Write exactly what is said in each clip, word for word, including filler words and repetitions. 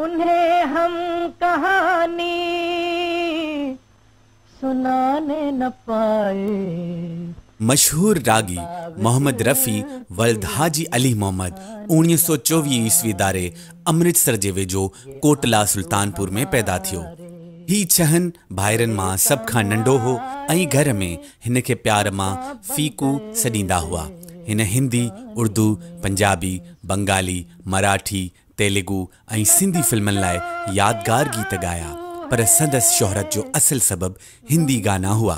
उन्हें हम कहानी सुनाने न पाए। मशहूर रागी मोहम्मद रफ़ी वल्द हाजी अली मोहम्मद उणिवीह सौ चोवीह ईस्वी दारे अमृतसर जे वेझो कोटला सुल्तानपुर में पैदा थियो। ही छहनि भाइरनि मां सभ खां नंढो हो ऐं घर में हिन खे प्यार मां फीकू सॾींदा हुआ। हिन हिंदी, उर्दू, पंजाबी, बंगाली, मराठी, तेलुगु ऐं सिंधी फिल्मनि लाइ यादगार गीत गाया, पर संदसि शोहरत जो असल सबब हिंदी गाना हुआ।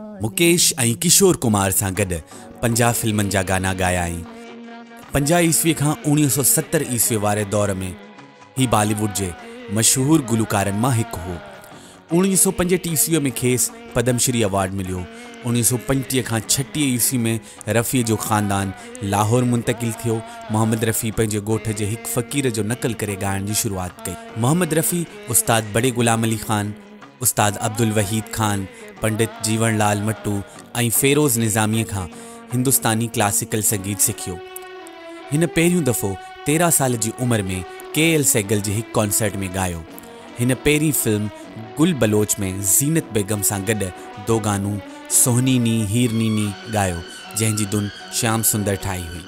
मुकेश ऐं किशोर कुमार सां गॾु पंजाह फिल्मनि जा गाना गाया ऐं पंजाह ईस्वी खां उणिवीह सौ सतरि ईस्वी वारे दौर में ही बॉलीवुड जे मशहूर गुलकारनि मां हिकु हो। उणिवीह सौ पंजटीह ईस्वीअ में खेसि पद्मश्री अवार्ड मिलियो। उणिवीह सौ पंजटीह खां छटीह ईस्वी में रफ़ी जो ख़ानदान लाहौर मुंतकिल थियो। मोहम्मद रफ़ी पंहिंजे ॻोठ जे हिकु फ़क़ीर जो नक़ल करे ॻाइण जी शुरूआत कई। मोहम्मद रफ़ी उस्ताद बड़े ग़ुलाम अली ख़ान, उस्ताद अब्दुल वहीद ख़ान, पंडित जीवनलाल मट्टू ऐं फेरोज़ निज़ामीअ खां हिंदुस्तानी क्लासिकल संगीत सिखियो। हिन पहिरियों दफ़ो तेरहं साल जी उमिरि में के एल सहगल जे हिकु कॉन्सर्ट में ॻायो। हिन पहिरीं फिल्म गुल बलोच में ज़ीनत बेगम सां गॾु दो गानू सोहनी नी हीरनी नी ॻायो, जंहिंजी धुन श्याम सुंदर ठाही हुई।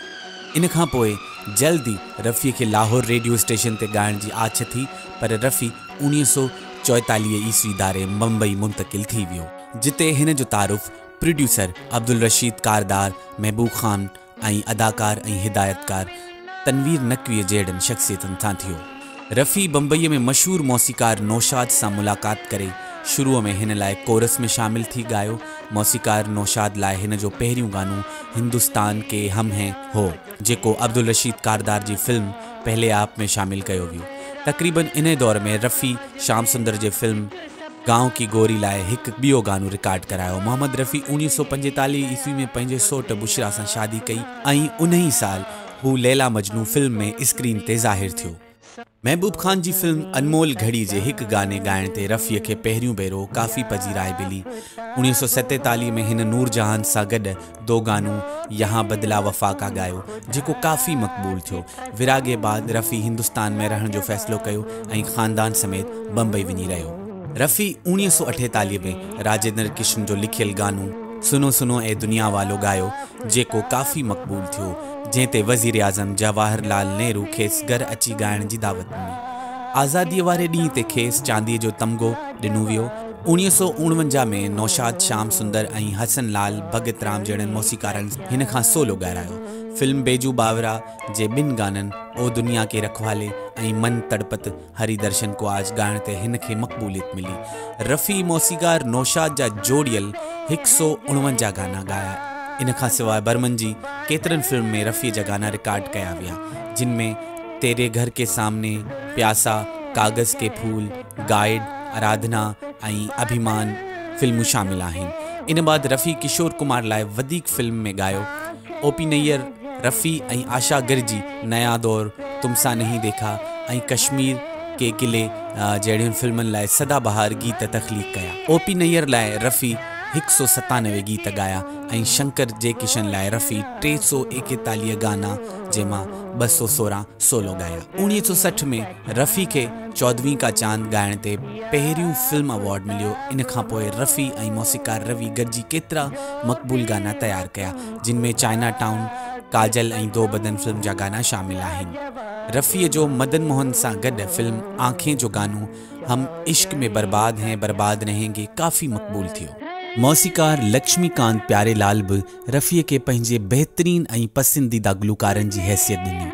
इन खां पोइ जल्दी रफ़ीअ खे लाहौर रेडियो स्टेशन ते ॻाइण जी आछ थी, पर रफ़ी उणिवीह सौ चोएतालीह ईस्वी दारे मुंबई मुंतकिल थी वियो, जिते हिन जो तारुफ़ प्रोड्यूसर अब्दुल रशीद कारदार, महबूब ख़ान ऐं अदाकार ऐं हिदायतकार तनवीर नक़वीअ जहिड़नि शख़्सियतुनि सां थियो। रफ़ी बम्बईअ में मशहूर मौसीकार नौशाद सां मुलाक़ात करे शुरूअ में हिन लाइ कोरस में शामिल थी ॻायो। मौसीकार नौशाद लाइ हिन जो पहिरियों गानो हिंदुस्तान के हम हैं हो, जेको अब्दुल रशीद कारदार जी फिल्म पहले आप में शामिल कयो वियो। तक़रीबन इन दौर में रफ़ी श्याम सुंदर जे फिल्म गांव की गोरी लाइ हिकु ॿियो गानो रिकॉर्ड करायो। मोहम्मद रफ़ी उणिवीह सौ पंजेतालीह ईस्वी में पंहिंजे सौट बुशरा सां शादी कई ऐं उन ई साल हू लैला मजनू फिल्म में स्क्रीन ते ज़ाहिर थियो। महबूब ख़ान जी फिल्म अनमोल घड़ी जे हिकु गाने ॻाइण ते रफ़ीअ खे पहिरियों भेरो काफ़ी पजीराई मिली। उणिवीह सौ सतेतालीह में हिन नूरजहान सां गॾु दो गानू यहाँ बदला वफ़ा का ॻायो, जेको काफ़ी मक़बूल थियो। विरागे बाद रफ़ी हिंदुस्तान में रहण जो फ़ैसिलो कयो ऐं ख़ानदान समेत बम्बई वञी रहियो। रफ़ी उणिवीह सौ अठेतालीह में राजेंद्र कृष्ण जो लिखियल गानो सुनो सुनो ए दुनिया वालो ॻायो, जेको काफ़ी मक़बूल थियो, जंहिं ते वज़ीर आज़म जवाहरलाल नेहरू खेसि घर अची ॻाइण जी दावत ॾिनी। आज़ादीअ वारे ॾींहं ते खेसि चांदीअ जो तमग़ो ॾिनो वियो। उणिवीह सौ उणवंजाह में नौशाद श्याम सुंदर ऐं हसन लाल भगत राम जहिड़नि मौसीकारनि हिन खां सोलो ॻारायो। फिल्म बेजू बावरा जे ॿिनि गाननि ओ दुनिया के रखवाले ऐं मन तड़पत हरि दर्शन को आज ॻाइण ते हिन खे मक़बूलियत मिली। रफ़ी मौसीकार नौशाद जा जोड़ियल हिकु सौ उणवंजाह गाना ॻाया। इन खां सवाइ बर्मन जी केतिरनि फिल्म में रफ़ी जा गाना रिकॉर्ड कया विया, जिन में तेरे घर के सामने, प्यासा, कागज़ के फूल, गाइड, आराधना ऐं अभिमान फिल्मूं शामिल आहिनि। इन बाद रफ़ी किशोर कुमार लाइ वधीक फिल्म में ॻायो। ओ पी नैयर, रफ़ी ऐं आशा गिरजी नया दौर, तुमसा नहीं देखा ऐं कश्मीर के किले जहिड़ियुनि फिल्मनि लाइ सदाबहार गीत तख़लीक़ कया। ओ पी नैयर लाइ रफ़ी हिकु सौ सतानवे गीत ॻाया ऐं शंकर जय किशन लाइ रफ़ी टे सौ एकतालीह गाना, जंहिंमां ॿ सौ सोरहं सोलो ॻाया। उणिवीह सौ सठि में रफ़ी खे चौदहवीं का चांद ॻाइण ते पहिरियों फिल्म अवार्ड मिलियो। इन खां पोइ रफ़ी ऐं मौसीकार रवि गॾिजी केतिरा मक़बूल गाना तयारु कया, जिन में चाइना टाउन, काजल ऐं दो बदन फिल्म जा गाना शामिल आहिनि। रफ़ीअ जो मदन मोहन सां गॾु फिल्म आंखें जो गानो हम इश्क में बर्बाद हैं बर्बाद रहेंगे काफ़ी मक़बूल थियो। मौसीकार लक्ष्मीकांत प्यारेलाल बि रफ़ीअ खे पंहिंजे बहितरीन ऐं पसंदीदा गुलकारनि जी हैसियत ॾिनी।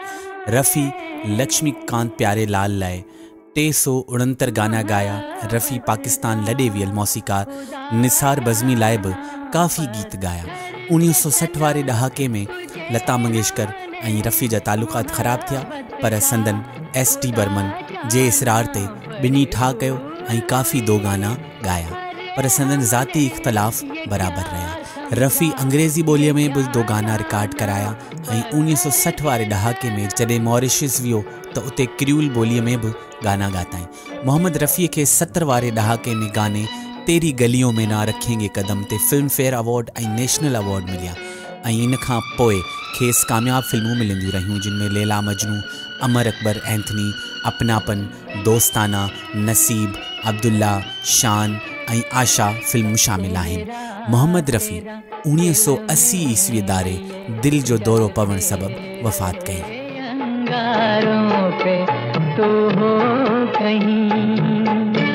रफ़ी लक्ष्मीकांत प्यारेलाल लाइ टे सौ उणहतरि गाना ॻाया। रफ़ी पाकिस्तान लॾे वियल मौसीकार निसार बज़मी लाइ बि काफ़ी गीत ॻाया। उणिवीह सौ सठि वारे ॾहाके में लता मंगेशकर ऐं रफ़ी जा तालुक़ात ख़राब थिया, पर संदन एस टी बर्मन जे इसरार ते ॿिन्ही ठाह कयो ऐं काफ़ी दो गाना ॻाया, पर संदन ज़ाती इख़्तिलाफ़ बराबरि रहिया। रफ़ी अंग्रेज़ी ॿोलीअ में बि दो गाना रिकॉर्ड कराया ऐं उणिवीह सौ सठि वारे ॾहाके में जॾहिं मॉरिशस वियो त उते क्रियोल ॿोलीअ में बि गाना ॻाताईं। मोहम्मद रफ़ीअ खे सतरि वारे ॾहाके में गाने तेरी गलियों में ना रखेंगे कदम ते फिल्म फेयर अवार्ड ऐं नेशनल अवार्ड मिलिया ऐं इन खां पोइ खेसि कामयाबु फिल्मूं मिलंदियूं रहियूं, जिन में लैला मजनू, अमर अकबर एंथनी, अपनापन, दोस्ताना, नसीब, अब्दुल्ला, शान ऐं आशा फिल्मूं शामिल आहिनि। मोहम्मद रफ़ी उणिवीह सौ असी ईस्वी दारे दिल जो दौरो पवण सबबि वफ़ात कई। अंगारों पे तू हो कहीं